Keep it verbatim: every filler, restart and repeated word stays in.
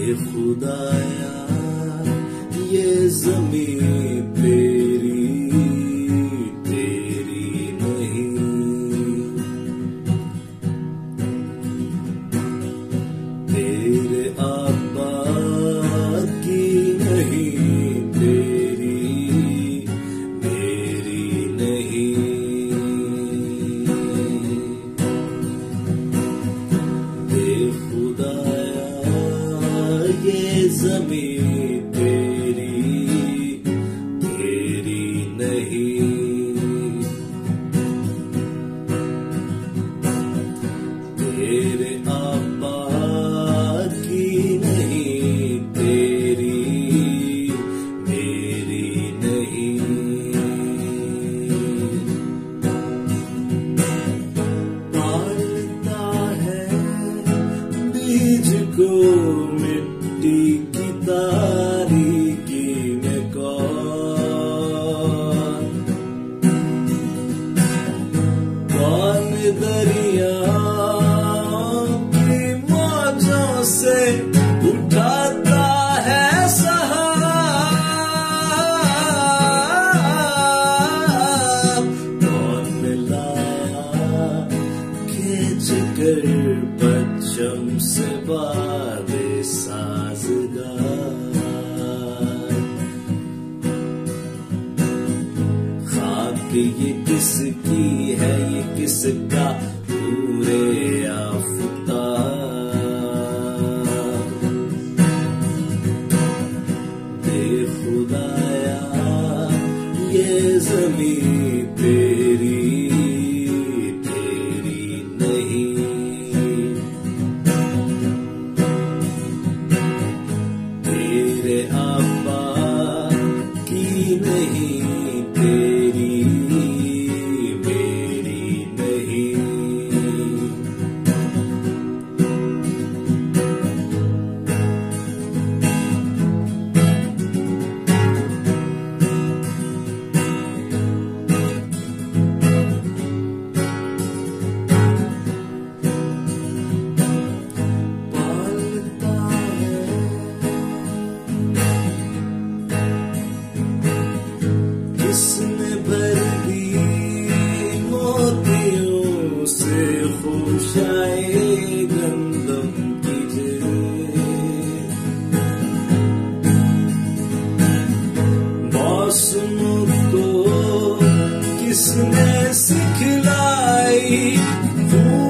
खुदाया ये ज़मीं तेरी तेरी नहीं, तेरे आबा की नहीं, तेरी मेरी नहीं। दे खुदाया ये ज़मीं तेरी तेरी नहीं, तेरे आबा की नहीं, तेरी मेरी नहीं। पालता है बीज को मिट्टी की तारीकी में कौन, कौन दरियाओं की मौजों से उठाता है सहाब, कौन मिलाया खींच कर पश्चिम से बादे साज़गार। खाक ये किसकी है, ये किसका नूरे आफ़ताब। दे खुदाया ये ज़मीं तेरी तेरी नहीं, तेरे आबा की नहीं, तेरी मेरी नहीं। पालता है किसने भर दी मोतियों से खुशाए गंदम की जेब, मौसमों को किसने सिखलाई